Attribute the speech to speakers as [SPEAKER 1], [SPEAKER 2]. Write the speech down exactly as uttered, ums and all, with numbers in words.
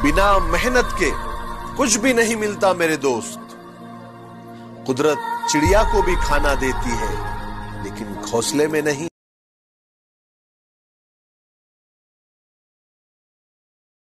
[SPEAKER 1] बिना मेहनत के कुछ भी नहीं मिलता मेरे दोस्त। कुदरत चिड़िया को भी खाना देती है, लेकिन घोंसले में नहीं।